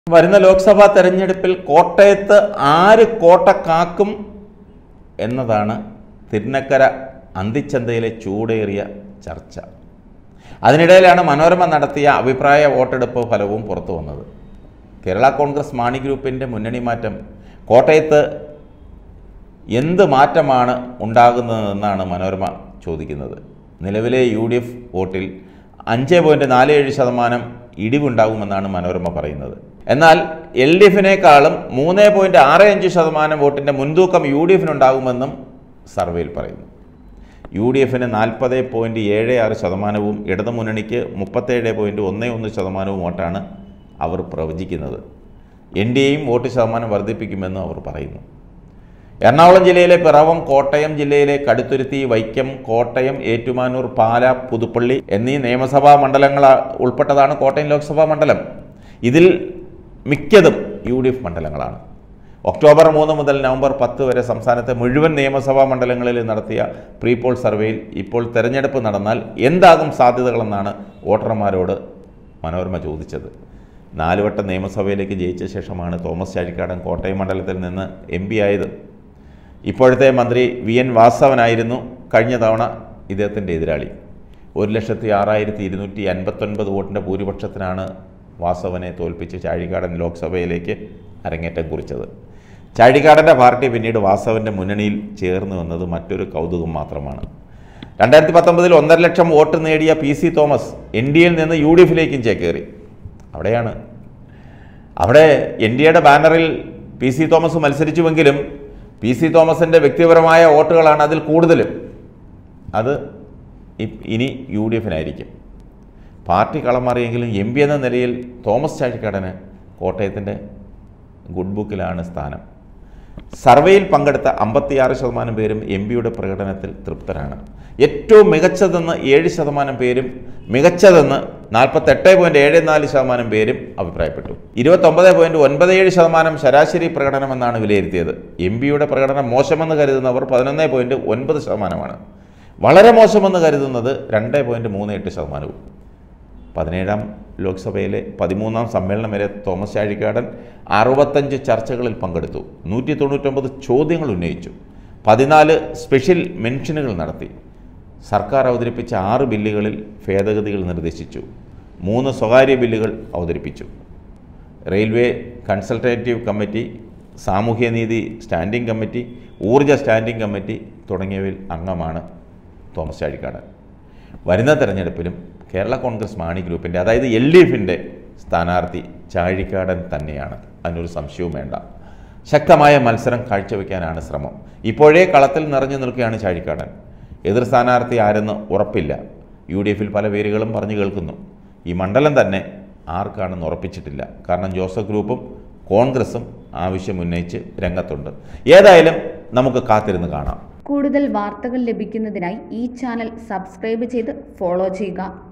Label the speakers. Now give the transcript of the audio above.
Speaker 1: വരുന്ന ലോക്സഭാ തെരഞ്ഞെടുപ്പിൽ കോട്ടയത്ത് ആര് കോട്ട കാക്കും എന്നതാണ് തിരുനക്കര അന്തിച്ചന്തയിലെ ചൂടേറിയ ചർച്ച. അതിനിടയിലാണ് മനോരമ നടത്തിയ അഭിപ്രായ വോട്ടെടുപ്പ് ഫലവും പുറത്തു വന്നത്. കേരള കോൺഗ്രസ് മാണി ഗ്രൂപ്പിൻ്റെ മുന്നണി മാറ്റം കോട്ടയത്ത് എന്ത് മാറ്റമാണ് ഉണ്ടാകുന്നതെന്നാണ് മനോരമ ചോദിക്കുന്നത്. നിലവിലെ UDF വോട്ടിൽ 5.47% ഇടിവുണ്ടാകുമെന്നാണ് മനോരമ പറയുന്നത്. എന്നാൽ LDFിനേക്കാളും 3.65% വോട്ടിൻ്റെ മുൻതൂക്കം UDFിനുണ്ടാകുമെന്നും സർവേയിൽ പറയുന്നു. UDFിന് 40.76%, ഇടതുമുന്നണിക്ക് 37.11% വോട്ടാണ് അവർ പ്രവചിക്കുന്നത്. NDAയും വോട്ട് ശതമാനം വർദ്ധിപ്പിക്കുമെന്ന് അവർ പറയുന്നു. എറണാകുളം ജില്ലയിലെ പിറവം, കോട്ടയം ജില്ലയിലെ കടുത്തുരുത്തി, വൈക്കം, കോട്ടയം, ഏറ്റുമാനൂർ, പാല, പുതുപ്പള്ളി എന്നീ നിയമസഭാ മണ്ഡലങ്ങൾ ഉൾപ്പെട്ടതാണ് കോട്ടയം ലോക്സഭാ മണ്ഡലം. ഇതിൽ മിക്കതും UDF മണ്ഡലങ്ങളാണ്. ഒക്ടോബർ 3 മുതൽ നവംബർ 10 വരെ സംസ്ഥാനത്തെ മുഴുവൻ നിയമസഭാ മണ്ഡലങ്ങളിൽ നടത്തിയ പ്രീപോൾ സർവേയിൽ ഇപ്പോൾ തെരഞ്ഞെടുപ്പ് നടന്നാൽ എന്താകും സാധ്യതകളെന്നാണ് വോട്ടർമാരോട് മനോരമ ചോദിച്ചത്. 4 വട്ടം നിയമസഭയിലേക്ക് ജയിച്ച ശേഷമാണ് തോമസ് ചാഴിക്കാടൻ കോട്ടയം മണ്ഡലത്തിൽ നിന്ന് MP ആയത്. ഇപ്പോഴത്തെ മന്ത്രി VN വാസവനായിരുന്നു കഴിഞ്ഞ തവണ ഇദ്ദേഹത്തിൻ്റെ എതിരാളി. 1,06,259 വോട്ടിൻ്റെ ഭൂരിപക്ഷത്തിനാണ് വാസവനെ തോൽപ്പിച്ച് ചാഴിക്കാടൻ ലോക്സഭയിലേക്ക് അരങ്ങേറ്റം കുറിച്ചത്. ചാഴിക്കാടൻ്റെ പാർട്ടി പിന്നീട് വാസവൻ്റെ മുന്നണിയിൽ ചേർന്ന് വന്നത് മറ്റൊരു കൗതുകം മാത്രമാണ്. 2019 1.5 ലക്ഷം വോട്ട് നേടിയ PC തോമസ് NDAയിൽ നിന്ന് UDFിലേക്കും ചേക്കേറി. അവിടെ NDAയുടെ ബാനറിൽ PC തോമസ് മത്സരിച്ചുവെങ്കിലും PC തോമസിൻ്റെ വ്യക്തിപരമായ വോട്ടുകളാണ് അതിൽ കൂടുതലും. അത് ഇനി UDFിനായിരിക്കും. പാർട്ടി കളം മാറിയെങ്കിലും MP എന്ന നിലയിൽ തോമസ് ചാഴിക്കാടന് കോട്ടയത്തിൻ്റെ ഗുഡ് ബുക്കിലാണ് സ്ഥാനം. സർവേയിൽ പങ്കെടുത്ത 56% പേരും MPയുടെ പ്രകടനത്തിൽ തൃപ്തരാണ്. ഏറ്റവും മികച്ചതെന്ന് 7% പേരും, മികച്ചതെന്ന് 48.74% പേരും അഭിപ്രായപ്പെട്ടു. 29.97% ശരാശരി പ്രകടനമെന്നാണ് വിലയിരുത്തിയത്. MPയുടെ പ്രകടനം മോശമെന്ന് കരുതുന്നവർ 11.9%, വളരെ മോശമെന്ന് കരുതുന്നത് 2.38%. 17ാം ലോക്സഭയിലെ 13ാം സമ്മേളനം വരെ തോമസ് ചാഴിക്കാടൻ 65 ചർച്ചകളിൽ പങ്കെടുത്തു, 199 ചോദ്യങ്ങൾ ഉന്നയിച്ചു, 14 സ്പെഷ്യൽ മെൻഷനുകൾ നടത്തി. സർക്കാർ അവതരിപ്പിച്ച 6 ബില്ലുകളിൽ ഭേദഗതികൾ നിർദ്ദേശിച്ചു, 3 സ്വകാര്യ ബില്ലുകൾ അവതരിപ്പിച്ചു. റെയിൽവേ കൺസൾട്ടേറ്റീവ് കമ്മിറ്റി, സാമൂഹ്യനീതി സ്റ്റാൻഡിംഗ് കമ്മിറ്റി, ഊർജ സ്റ്റാൻഡിംഗ് കമ്മിറ്റി തുടങ്ങിയവയിൽ അംഗമാണ് തോമസ് ചാഴിക്കാടൻ. വരുന്ന തെരഞ്ഞെടുപ്പിലും കേരള കോൺഗ്രസ് മാണി ഗ്രൂപ്പിൻ്റെ, അതായത് LDFിൻ്റെ സ്ഥാനാർത്ഥി ചാഴിക്കാടൻ തന്നെയാണ്. അതിനൊരു സംശയവും വേണ്ട. ശക്തമായ മത്സരം കാഴ്ചവെക്കാനാണ് ശ്രമം. ഇപ്പോഴേ കളത്തിൽ നിറഞ്ഞു നിൽക്കുകയാണ് ചാഴിക്കാടൻ. എതിർ സ്ഥാനാർത്ഥി ആരെന്ന് ഉറപ്പില്ല. UDFിൽ പല പേരുകളും പറഞ്ഞു കേൾക്കുന്നു. ഈ മണ്ഡലം തന്നെ ആർക്കാണെന്ന് ഉറപ്പിച്ചിട്ടില്ല. കാരണം ജോസഫ് ഗ്രൂപ്പും കോൺഗ്രസും ആവശ്യമുന്നയിച്ച് രംഗത്തുണ്ട്. ഏതായാലും നമുക്ക് കാത്തിരുന്ന് കാണാം.
Speaker 2: കൂടുതൽ വാർത്തകൾ ലഭിക്കുന്നതിനായി ഈ ചാനൽ സബ്സ്ക്രൈബ് ചെയ്ത് ഫോളോ ചെയ്യുക.